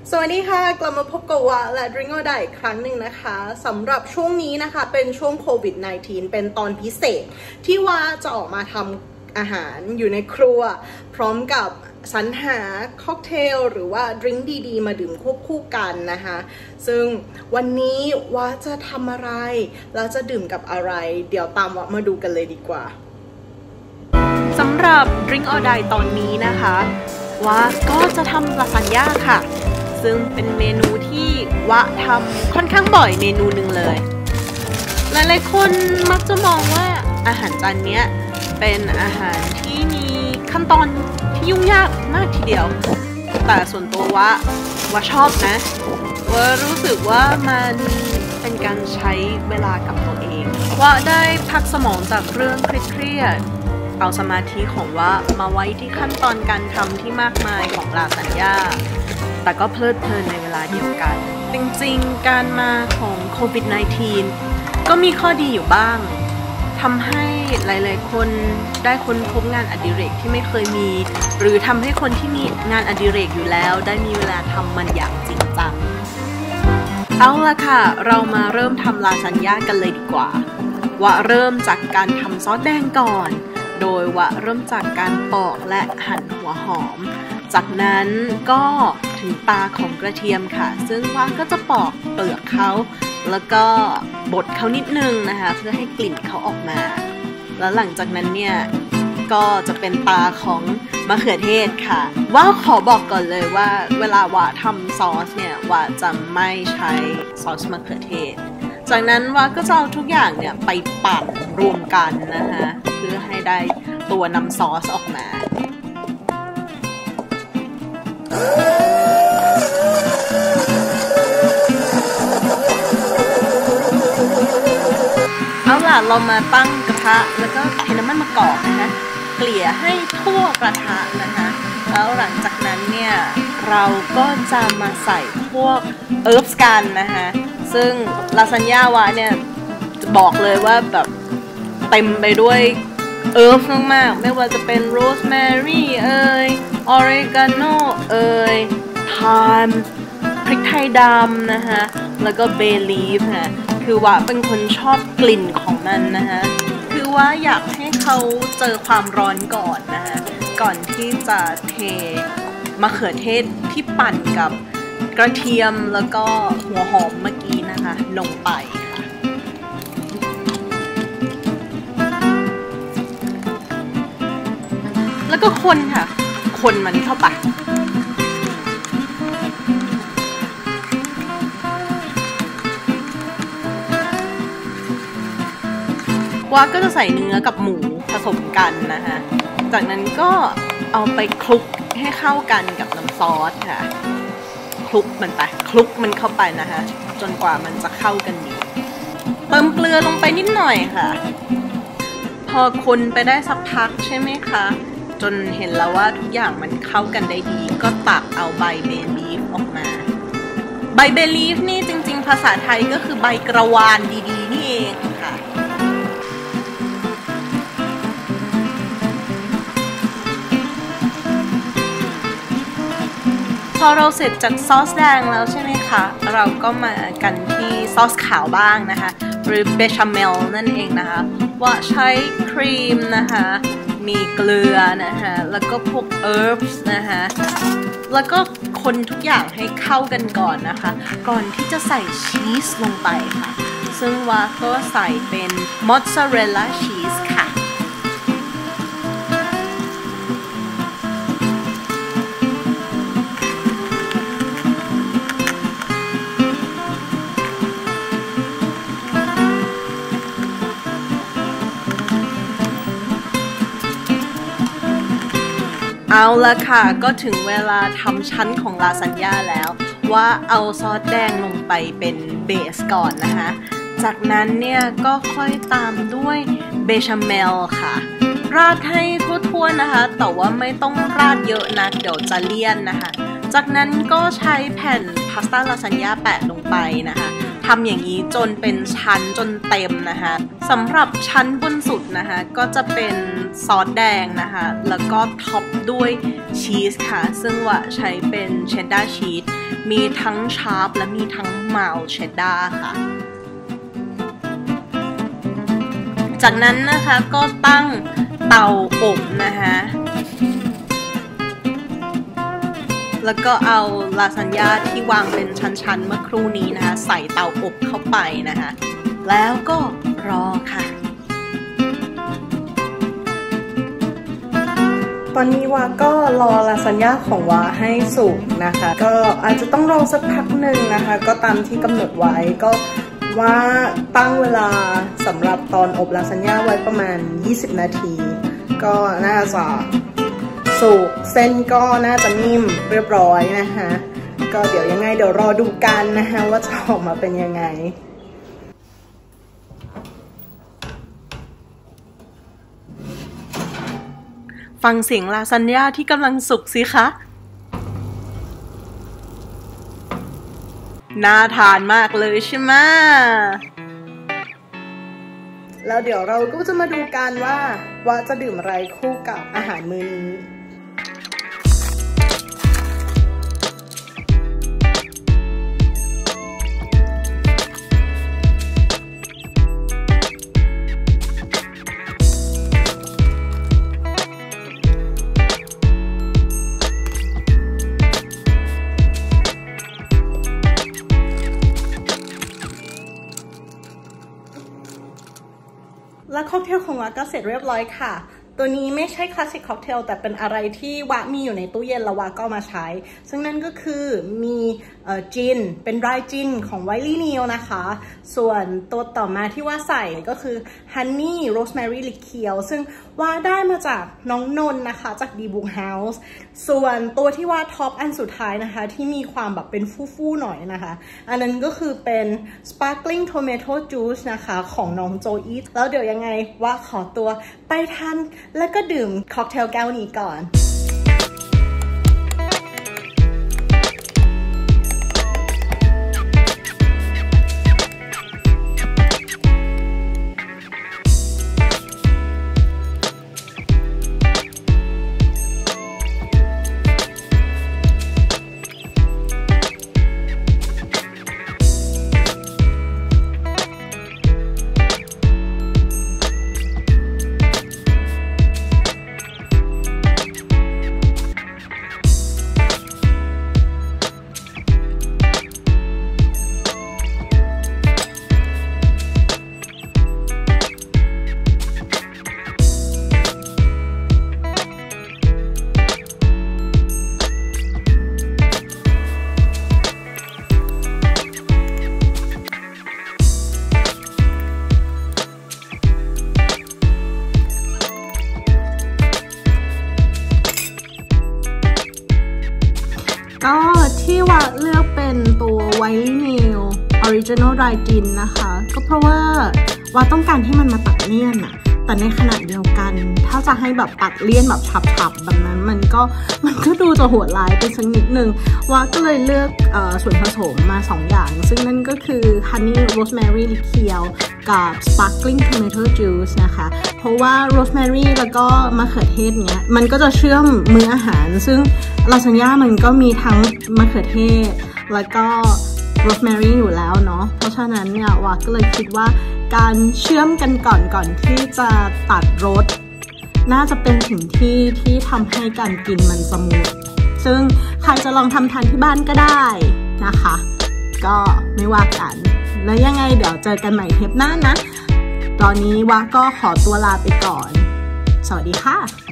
สวัสดีค่ะกลับมาพบกับวะและดริงโอได้อีกครั้งหนึ่งนะคะสำหรับช่วงนี้นะคะเป็นช่วงโควิด -19 เป็นตอนพิเศษที่วะจะออกมาทำอาหารอยู่ในครัวพร้อมกับสรรหาค็อกเทลหรือว่าดริงก์ดีๆมาดื่มควบคู่กันนะคะซึ่งวันนี้วะจะทำอะไรแล้วจะดื่มกับอะไรเดี๋ยวตามวะมาดูกันเลยดีกว่าสำหรับ Drink or Die ตอนนี้นะคะวะก็จะทำลาซานญ่าค่ะซึ่งเป็นเมนูที่วะทำค่อนข้างบ่อยเมนูหนึ่งเลยหลายๆคนมักจะมองว่าอาหารจานนี้เป็นอาหารที่มีขั้นตอนที่ยุ่งยากมากทีเดียวแต่ส่วนตัววะชอบนะวะรู้สึกว่ามันเป็นการใช้เวลากับตัวเองวะได้พักสมองจากเรื่องเครียดเอาสมาธิของวะมาไว้ที่ขั้นตอนการทำที่มากมายของลาซานญ่าแต่ก็เพลิดเพลินในเวลาเดียวกันจริงๆการมาของโควิด -19 ก็มีข้อดีอยู่บ้างทำให้หลายๆคนได้ค้นพบงานอดิเรกที่ไม่เคยมีหรือทำให้คนที่มีงานอดิเรกอยู่แล้วได้มีเวลาทำมันอย่างจริงจังเอาล่ะค่ะเรามาเริ่มทำลาซานญ่ากันเลยดีกว่าวะเริ่มจากการทำซอสแดงก่อนโดยวะเริ่มจากการปอกและหั่นหัวหอมจากนั้นก็ถึงตาของกระเทียมค่ะซึ่งวะก็จะปอกเปลือกเขาแล้วก็บดเขานิดนึงนะคะเพื่อให้กลิ่นเขาออกมาแล้วหลังจากนั้นเนี่ยก็จะเป็นตาของมะเขือเทศค่ะว่าขอบอกก่อนเลยว่าเวลาวะทำซอสเนี่ยวะจะไม่ใช้ซอสมะเขือเทศจากนั้นวะก็จะเอาทุกอย่างเนี่ยไปปั่นรวมกันนะคะเพื่อให้ได้ตัวน้ำซอสออกมาเอาล่ะเรามาตั้งกระทะแล้วก็เทน้ำมันมะกอกนะคะเกลี่ยให้ทั่วกระทะนะคะแล้วหลังจากนั้นเนี่ยเราก็จะมาใส่พวกเอิร์บกันนะคะซึ่งลาซานญ่าวะเนี่ยจะบอกเลยว่าแบบเต็มไปด้วยเอิร์บมากๆไม่ว่าจะเป็นโรสแมรี่ออริกาโนไทม์พริกไทยดำนะคะแล้วก็เบลีฟค่ะคือว่าเป็นคนชอบกลิ่นของมันนะคะคือว่าอยากให้เขาเจอความร้อนก่อนนะคะก่อนที่จะเทมะเขือเทศที่ปั่นกับกระเทียมแล้วก็หัวหอมเมื่อกี้นะคะลงไปค่ะแล้วก็คนค่ะคนมันเข้าไปว่าก็จะใส่เนื้อกับหมูผสมกันนะคะจากนั้นก็เอาไปคลุกให้เข้ากันกับน้ำซอสค่ะคลุกมันเข้าไปนะคะจนกว่ามันจะเข้ากันดีเติมเกลือลงไปนิดหน่อยค่ะพอคนไปได้สักพักใช่ไหมคะจนเห็นแล้วว่าทุกอย่างมันเข้ากันได้ดีก็ตักเอาใบเบลีฟออกมาใบเบลีฟนี่จริงๆภาษาไทยก็คือใบกระวานดีๆนี่เองค่ะพอเราเสร็จจากซอสแดงแล้วใช่ไหมคะเราก็มากันที่ซอสขาวบ้างนะคะหรือเบชาเมลนั่นเองนะคะว่าใช้ครีมนะคะมีเกลือนะคะแล้วก็พวกเอิร์บนะคะแล้วก็คนทุกอย่างให้เข้ากันก่อนนะคะก่อนที่จะใส่ชีสลงไปค่ะซึ่งว่าก็ใส่เป็นมอสซาเรลล่าชีสค่ะเอาละค่ะก็ถึงเวลาทำชั้นของลาซานญ่าแล้วว่าเอาซอสแดงลงไปเป็นเบสก่อนนะคะจากนั้นเนี่ยก็ค่อยตามด้วยเบชาเมลค่ะราดให้ทั่วๆนะคะแต่ว่าไม่ต้องราดเยอะนะเดี๋ยวจะเลี่ยนนะคะจากนั้นก็ใช้แผ่นพพาสต้าลาซานญ่าแปะลงไปนะคะทำอย่างนี้จนเป็นชั้นจนเต็มนะคะสำหรับชั้นบนสุดนะคะก็จะเป็นซอสแดงนะคะแล้วก็ท็อปด้วยชีสค่ะซึ่งว่าใช้เป็นเชดดาร์ชีสมีทั้งชาร์ปและมีทั้งมายล์เชดดาร์ค่ะจากนั้นนะคะก็ตั้งเตาอบนะคะแล้วก็เอาลาซานญ่าที่วางเป็นชั้นๆเมื่อครู่นี้นะคะใส่เตาอบเข้าไปนะคะแล้วก็รอค่ะตอนนี้วาก็รอลาซานญ่าของวาให้สุกนะคะก็อาจจะต้องรอสักพักหนึ่งนะคะก็ตามที่กำหนดไว้ก็ว่าตั้งเวลาสำหรับตอนอบลาซานญ่าไว้ประมาณ20นาทีก็น่าจะสุกเส้นก็น่าจะนิ่มเรียบร้อยนะคะก็เดี๋ยวยังไงเดี๋ยวรอดูกันนะคะว่าจะออกมาเป็นยังไงฟังเสียงลาซานญ่าที่กำลังสุกสิคะน่าทานมากเลยใช่ไหมแล้วเดี๋ยวเราก็จะมาดูกันว่าจะดื่มอะไรคู่กับอาหารมื้อนี้และค็อกเทลของวะก็เสร็จเรียบร้อยค่ะตัวนี้ไม่ใช่คลาสสิกค็อกเทลแต่เป็นอะไรที่วะมีอยู่ในตู้เย็นแล้ววะก็มาใช้ซึ่งนั่นก็คือมีจินเป็นไรจินของไวลี่นิลนะคะส่วนตัวต่อมาที่ว่าใส่ก็คือฮันนี่โรสแมรี่ลิเคียวซึ่งว่าได้มาจากน้องนนนะคะจากดีบุ๊กเฮาส์ส่วนตัวที่ว่าท็อปอันสุดท้ายนะคะที่มีความแบบเป็นฟู่ๆหน่อยนะคะอันนั้นก็คือเป็น sparkling tomato juice นะคะของน้องโจอีทแล้วเดี๋ยวยังไงว่าขอตัวไปทานแล้วก็ดื่มค็อกเทลแก้วนี้ก่อนก็ที่ว่าเลือกเป็นตัวไวลี่นิลออริจินอลไรจินนะคะก็เพราะว่าต้องการให้มันมาตัดเลี่ยนอะแต่ในขณะเดียวกันถ้าจะให้แบบตัดเลี่ยนแบบฉับๆแบบนั้นมันก็ดูจะโหดร้ายไปสักนิดนึงว่าก็เลยเลือกส่วนผสมมา2อย่างซึ่งนั่นก็คือ Honey Rosemary Liqueur กับ Sparkling Tomato Juice นะคะเพราะว่า Rosemary แล้วก็มะเขือเทศเนี้ยมันก็จะเชื่อมมื้ออาหารซึ่งลาซานญ่ามันก็มีทั้งมะเขือเทศแล้วก็ Rosemary อยู่แล้วเนาะเพราะฉะนั้นเนี่ยว่าก็เลยคิดว่าการเชื่อมกันก่อนที่จะตัดรสน่าจะเป็นสิ่งที่ทำให้การกินมันสมูทซึ่งใครจะลองทำทานที่บ้านก็ได้นะคะก็ไม่ว่ากันแล้วยังไงเดี๋ยวเจอกันใหม่เทปหน้านะตอนนี้วะก็ขอตัวลาไปก่อนสวัสดีค่ะ